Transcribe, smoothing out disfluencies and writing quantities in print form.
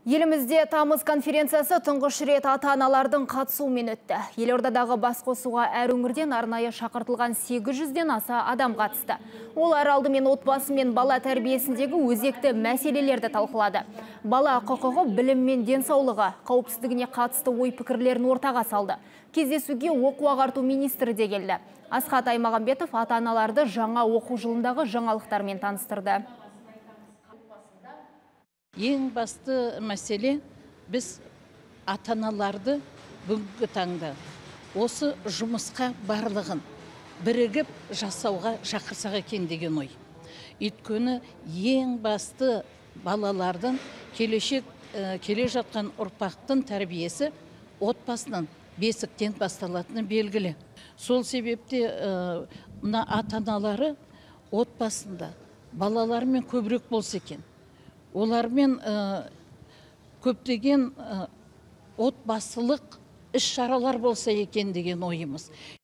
Елімізде тамыз конференциясы тұңғыш рет ата-аналардың қатысуымен өтті. Елордадағы басқосуға әр өңірден арнайы шақыртылған 800-ден аса адам қатысты. Олар алдымен отбасы мен бала тәрбиесіндегі өзекті мәселелерді талқылады. Бала құқығы, білім мен денсаулығы, қауіпсіздігіне қатысты ой-пікірлерін ортаға салды. Кездесуге оқу-ағарту министрі де келді. Асхат Аймағамбетов ата-аналарды жаңа оқу жылындағы жаңалықтармен таныстырды. Ең басты мәселе біз ата-аналарды бүгінгі таңда осы жұмысқа барлығын бірігіп жасауға шақырсақ екен деген ой. Өйткені ең басты балалардың келе жатқан ұрпақтың тәрбиесі отбасынан, бесіктен басталатыны белгілі. Сол себепте мына ата-аналары отбасында балалармен көбірек болса екен. Олармен көптеген отбасылық іс-шаралар болса екен деген ойымыз.